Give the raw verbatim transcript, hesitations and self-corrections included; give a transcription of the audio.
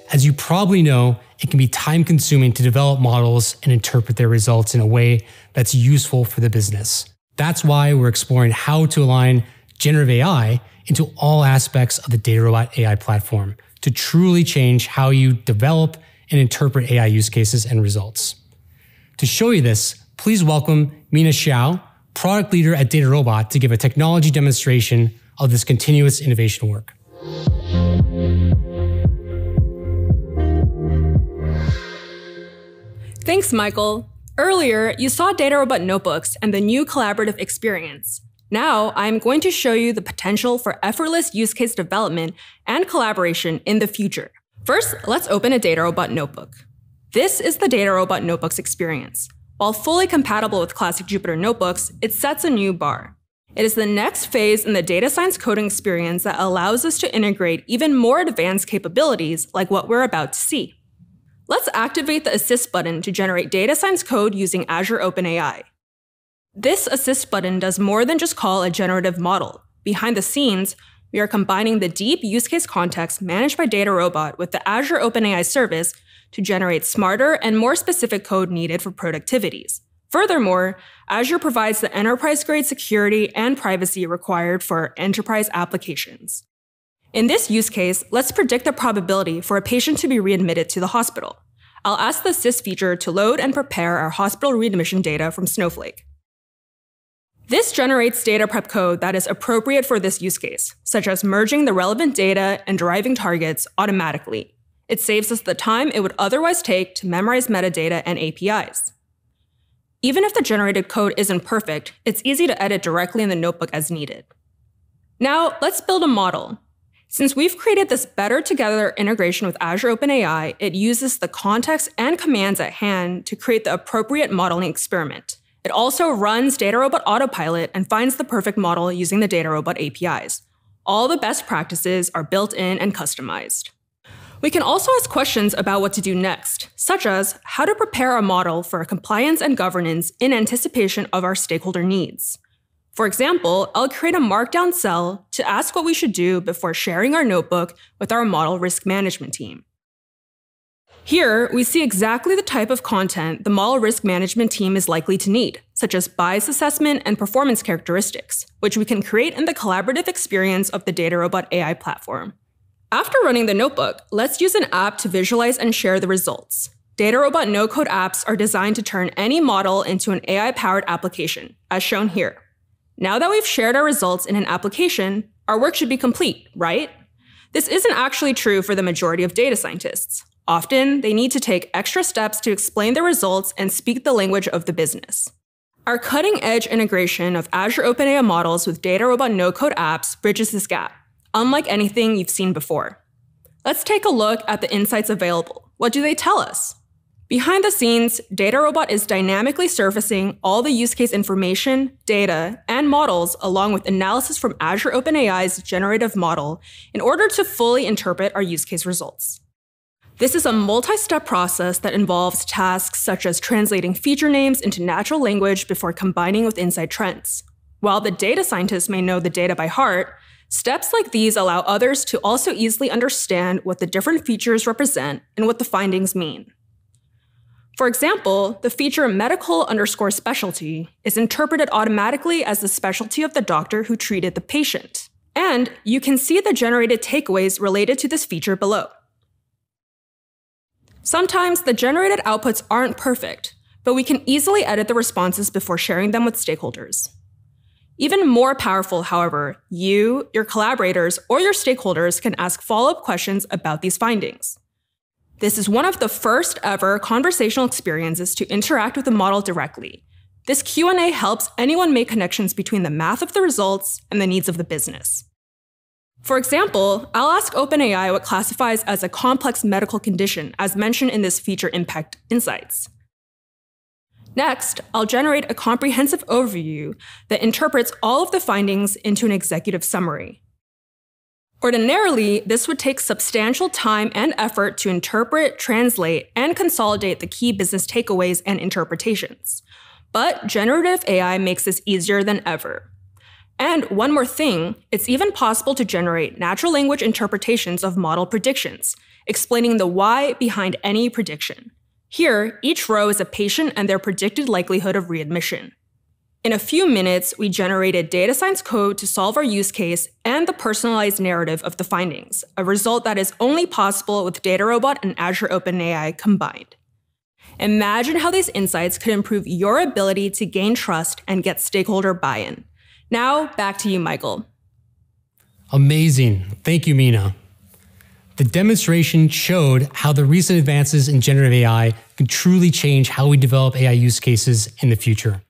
As you probably know, it can be time-consuming to develop models and interpret their results in a way that's useful for the business. That's why we're exploring how to align generative A I into all aspects of the DataRobot A I platform to truly change how you develop and interpret A I use cases and results. To show you this, please welcome Minna Xiao, product leader at DataRobot, to give a technology demonstration of this continuous innovation work. Thanks, Michael. Earlier, you saw DataRobot Notebooks and the new collaborative experience. Now, I'm going to show you the potential for effortless use case development and collaboration in the future. First, let's open a DataRobot Notebook. This is the DataRobot Notebooks experience. While fully compatible with classic Jupyter Notebooks, it sets a new bar. It is the next phase in the data science coding experience that allows us to integrate even more advanced capabilities like what we're about to see. Let's activate the Assist button to generate data science code using Azure OpenAI. This Assist button does more than just call a generative model. Behind the scenes, we are combining the deep use case context managed by DataRobot with the Azure OpenAI service to generate smarter and more specific code needed for productivities. Furthermore, Azure provides the enterprise-grade security and privacy required for enterprise applications. In this use case, let's predict the probability for a patient to be readmitted to the hospital. I'll ask the Assist feature to load and prepare our hospital readmission data from Snowflake. This generates data prep code that is appropriate for this use case, such as merging the relevant data and deriving targets automatically. It saves us the time it would otherwise take to memorize metadata and A P Is. Even if the generated code isn't perfect, it's easy to edit directly in the notebook as needed. Now, let's build a model. Since we've created this better together integration with Azure OpenAI, it uses the context and commands at hand to create the appropriate modeling experiment. It also runs DataRobot Autopilot and finds the perfect model using the DataRobot A P Is. All the best practices are built in and customized. We can also ask questions about what to do next, such as how to prepare a model for compliance and governance in anticipation of our stakeholder needs. For example, I'll create a markdown cell to ask what we should do before sharing our notebook with our model risk management team. Here, we see exactly the type of content the model risk management team is likely to need, such as bias assessment and performance characteristics, which we can create in the collaborative experience of the DataRobot A I platform. After running the notebook, let's use an app to visualize and share the results. DataRobot no-code apps are designed to turn any model into an A I-powered application, as shown here. Now that we've shared our results in an application, our work should be complete, right? This isn't actually true for the majority of data scientists. Often, they need to take extra steps to explain their results and speak the language of the business. Our cutting-edge integration of Azure OpenAI models with DataRobot no-code apps bridges this gap, unlike anything you've seen before. Let's take a look at the insights available. What do they tell us? Behind the scenes, DataRobot is dynamically surfacing all the use case information, data, and models along with analysis from Azure OpenAI's generative model in order to fully interpret our use case results. This is a multi-step process that involves tasks such as translating feature names into natural language before combining with insight trends. While the data scientists may know the data by heart, steps like these allow others to also easily understand what the different features represent and what the findings mean. For example, the feature medical underscore specialty is interpreted automatically as the specialty of the doctor who treated the patient. And you can see the generated takeaways related to this feature below. Sometimes the generated outputs aren't perfect, but we can easily edit the responses before sharing them with stakeholders. Even more powerful, however, you, your collaborators, or your stakeholders can ask follow-up questions about these findings. This is one of the first ever conversational experiences to interact with the model directly. This Q and A helps anyone make connections between the math of the results and the needs of the business. For example, I'll ask OpenAI what classifies as a complex medical condition, as mentioned in this feature impact insights. Next, I'll generate a comprehensive overview that interprets all of the findings into an executive summary. Ordinarily, this would take substantial time and effort to interpret, translate, and consolidate the key business takeaways and interpretations. But generative A I makes this easier than ever. And one more thing, it's even possible to generate natural language interpretations of model predictions. explaining the why behind any prediction. Here, each row is a patient and their predicted likelihood of readmission. In a few minutes, we generated data science code to solve our use case and the personalized narrative of the findings, a result that is only possible with DataRobot and Azure OpenAI combined. Imagine how these insights could improve your ability to gain trust and get stakeholder buy-in. Now, back to you, Michael. Amazing. Thank you, Minna. The demonstration showed how the recent advances in generative A I can truly change how we develop A I use cases in the future.